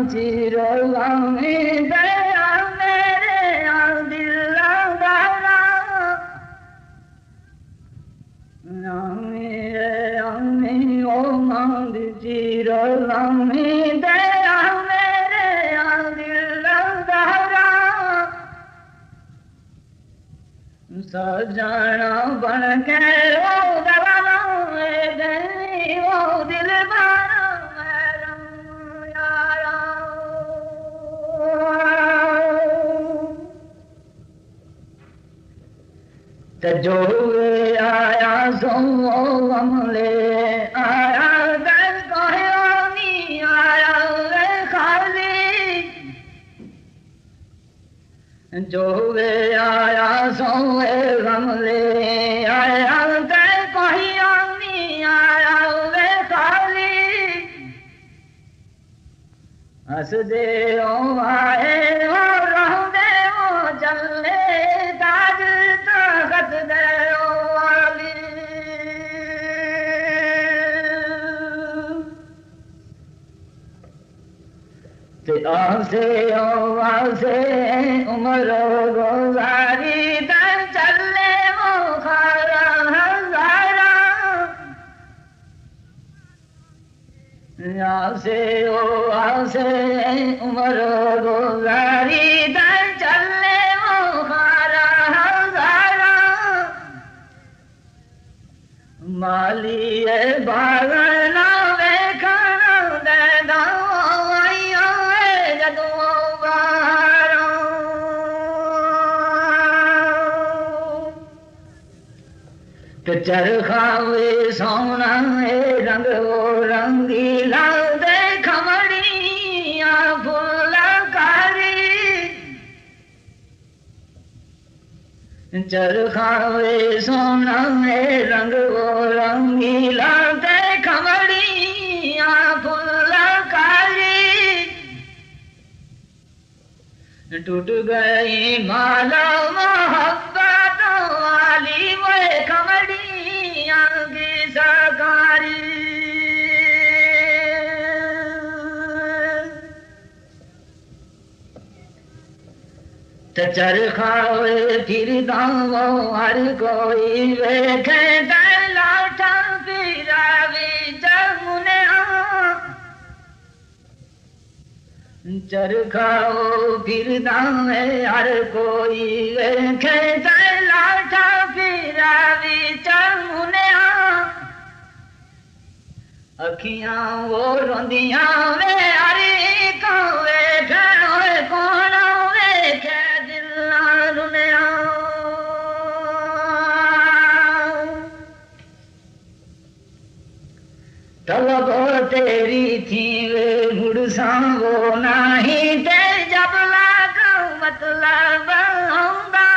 चिरगामी दया मेरे दिल लगारा नामी ओ मांग चिरगामी दया मेरे दिल लगारा सजना बन के ओ दवाना ओ दिल बारा जो आया सो अमले आया दर कहनी आया खाली जो आया सो अमले आया दर कहनी आया खाली हस दे ओ आए ओ रह दे ओ चले ताज तखत दे ओ वाली ते आसे उम्र गुजारी दर चले ओ खारा हजारा आसे उम्र गुजारी दर चले ओ खारा हजारा माली बागना वेखना दे दाइया जदों बारो ते चरखावे सोना रंग वो रंगीला दे खमड़िया फुलकारी चरखावे सोना रंग वो रंगीला दे खमड़िया फुलकारी टूट गई माला मोहब्बत वाली वो खमड़िया की सकारी चरखावे फिर दावो हर कोई वेखे लाठा फिरावी जमुने चरखाओ फिर दावे हर कोई वेखे लाठा फिरावी जमुने अखियां वो रोंदियां वे हरी को वेखे कौन वेखे तलब तेरी थी वे मुड़सा वो नहीं ते जब लागा मतलब होगा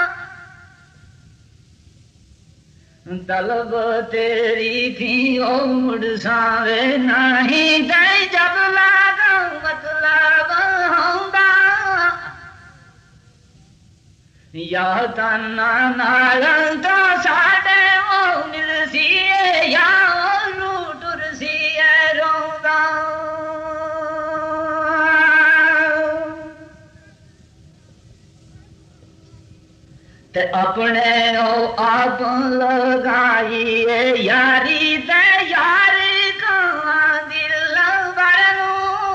तलब तेरी थी ओ मुड़सा वे नहीं ते जब लागा मतलब होगा या तना नाल तो साडे ओ मिलसी या टुरसी रोंदा ते अपने ओ आप लगाई यारी ते यारी का दिल बरनू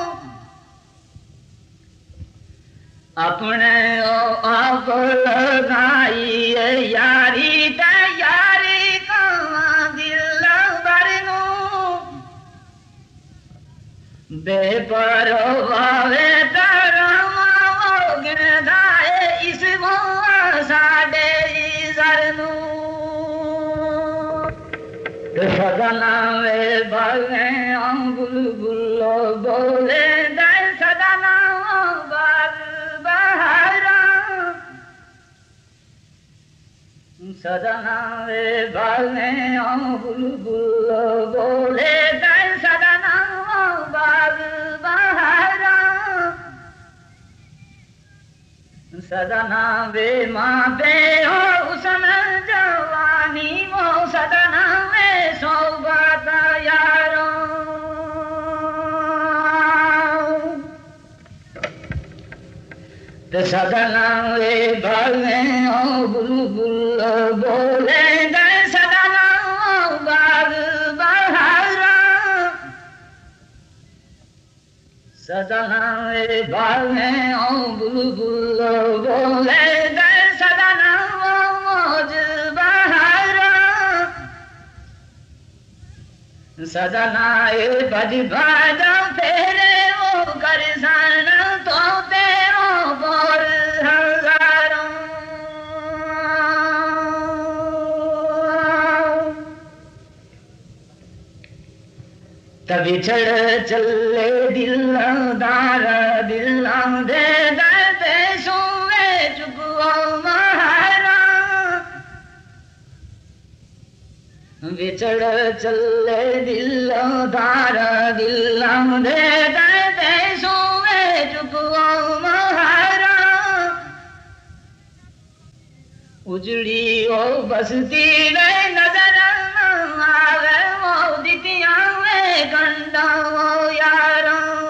अपने ओ आप लगाई यारी ते यारी का दिल बरनू बेपरवाहे तरवा गिरधाए इस वो साडे सरनू सदना वे बागे बुलबुल बोले दे सदना बाग बहारा सदना वे बागे बुलबुल बोले दे सदना बाग बहारा सदना वे माँ पे हो उसम जवानी वो सदना वे सौगात यारो ते सदना वे भावे ओ बुलबुल बोले दे सदना बाग बहारा सदना वे भावे ओ बुलबुल बोले दे सदना मौज बहारा सदना बज भाजा फेरे ओ करसान तो तेरो बोर हजारों तभी चढ़ चले दिलदार दिला दे दे सुवे चुको महारा विचड़ चले दिलदार दिला दे दे सुवे चुको महारा उजड़ी ओ बसती वे नजर आवे वो दितिया वे कंडा वो यारा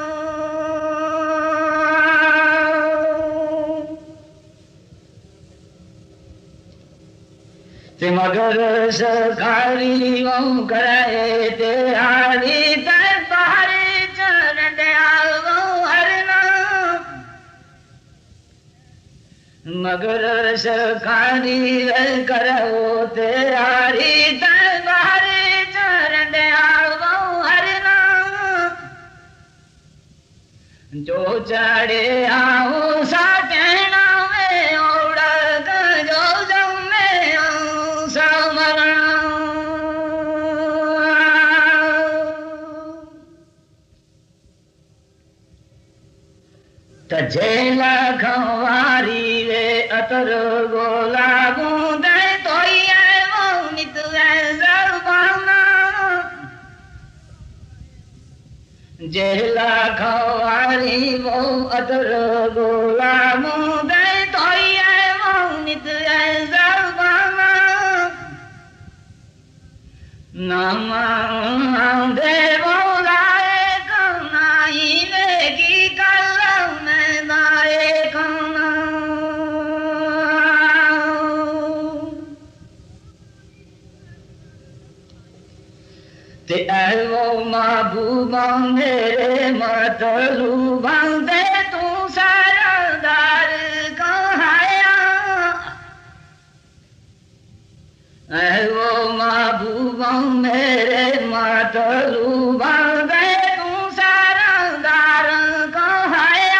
ते मगर सरकारी वो कराए ते हारी ते बाहरी चरण दे आओ हरना मगर सरकारी करो ते हारी ते बाहरी चरण दे आओ हरना जो चढ़े आओ साटेना में ओढ़ जो जमे समरण तजेला खवारी वे अतर गोला बूंदे तो ये वो नित जरबाना जेला खवारी वो अतर गोला बूंदे तो ये वो नित जरबाना नामा दे बोलाए कनाई लेगी कल में दाए खाना ते वो महबूबा मेरे मतलूबा दे तू सरदार कहाया वो महबूबा मेरे मतलूबा दे तू सरदार कहाया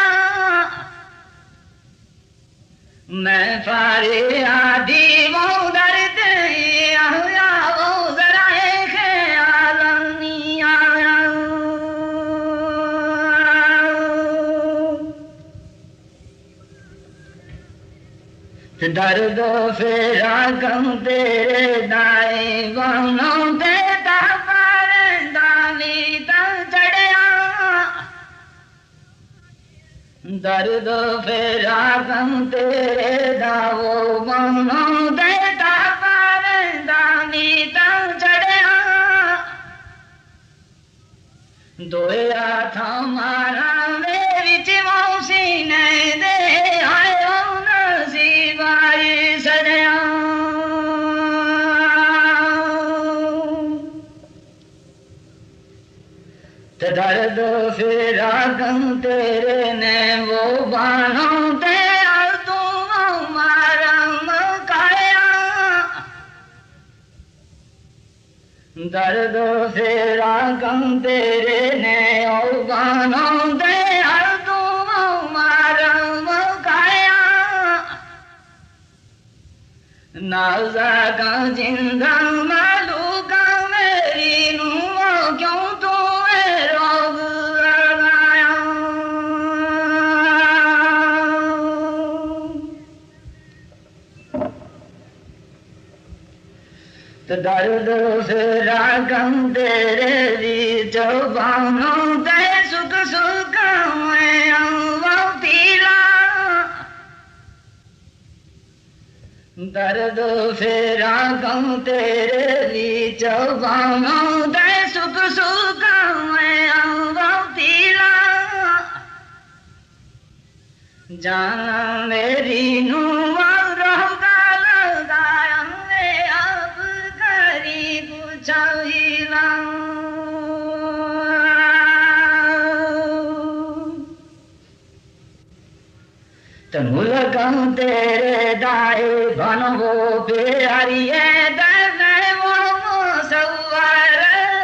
मैं फारे आदि वो दर्द आया वो जरा ख्याल नहीं आया दर्द फेरा गम तेरे दाए बानों ते तापर दाली तक चढ़िया दर्द फेरा गम तेरे दावो बानों ते तापर दाली तक चढ़िया दोया था मारा मेरी चिमौसी ने दे आयो नसीबाई सड़या ते दर्द फेरा गम तेरे ने वो बानों ते तू मारम काया दर्द फेरा गम तेरे ने ओ बानों ते तू मारम काया नाजा का जिंदा मालूका मेरी नू क्यों तू रोग लगाया तो दर्द फेरा गम तेरे दी चौबानों ते सुख सुख मैं पीला दर्द फेरा गम तेरे दी चौबानों ते सुख सुख मैं पीला जाना मेरी नुआ रहोगा लगाया मैं अब करीब चाहिला तनु लगा तेरे दाए बनवो प्यारिए दने वो सवार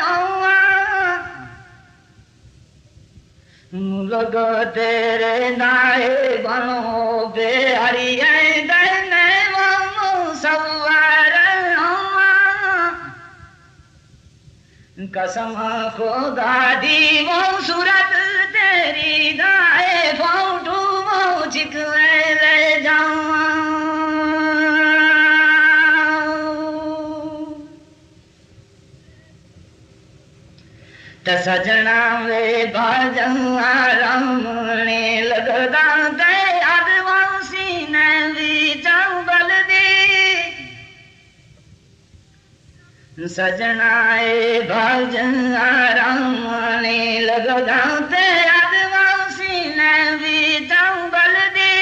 लग तेरे दाए बनवो प्यारिए दने वो सवार कसम खुदा दी वो सूरत तेरी दाए फोटू चिकवे ले जाऊं त सजना वे बाजा रमने लगदा ते आदिवासी ने भी जंगल दी सजना बाजा रमने लगदा ते आदिवासी ने भी जंगल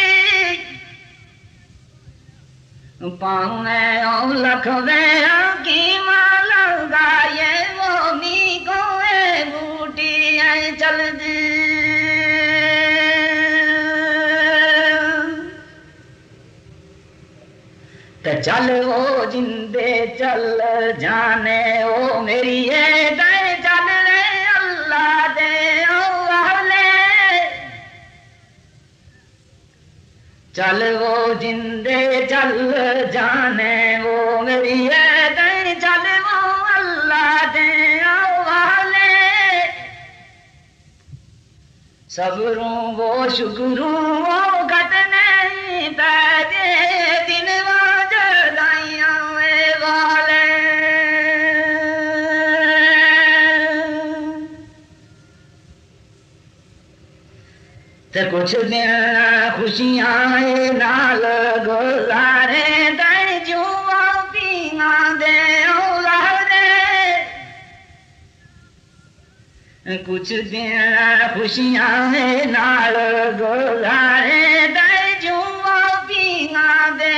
पाने लखवे की माला गाये वो मी को बूटी चल दी तो चल वो जिंदे चल जाने ओ मेरी ये दे चल रे अल्लाह दे ओ वाले चल वो जिंदे चल जाने वो मेरी ये दे चल वो अल्लाह दे वाले सबरों वो शुक्रों वो घटने पैदे दिन वाजदाइयां वाले ते कुछ दिन खुशियां नाल गुजारे दे जुआ पीना दे कुछ दिन खुशियां नाल गुजारे दे जुआ पीना दे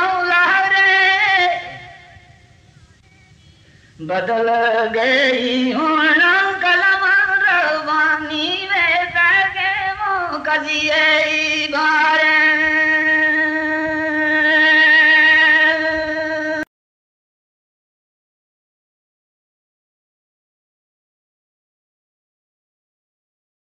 बदल गई होना कलम रवानी वे कजिए बारे